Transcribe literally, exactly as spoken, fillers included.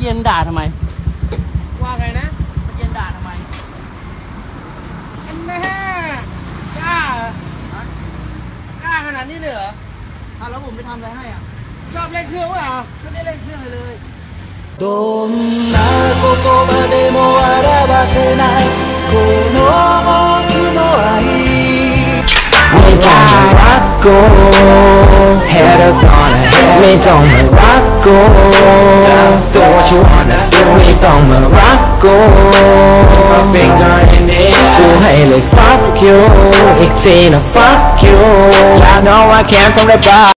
เย็นด่าทำไมว่าไงนะเมื่อเย็นด่าทำไมแม่กล้ากล้าขนาดนี้เลยเหรออ่ะแล้วผมไปทำอะไรให้อ่ะชอบเล่นเครื่องวะไม่ได้เล่นเครื่องเลยどんな言葉でも表せないこの僕の愛ไม่ต้องมารักกู Haters gonna hate ไม่ต้องมารักกู Just do what you wanna do ไม่ต้องมารักกู My finger in the air กูให้เลย fuck you อีกทีนะ fuck you I know I came from the bar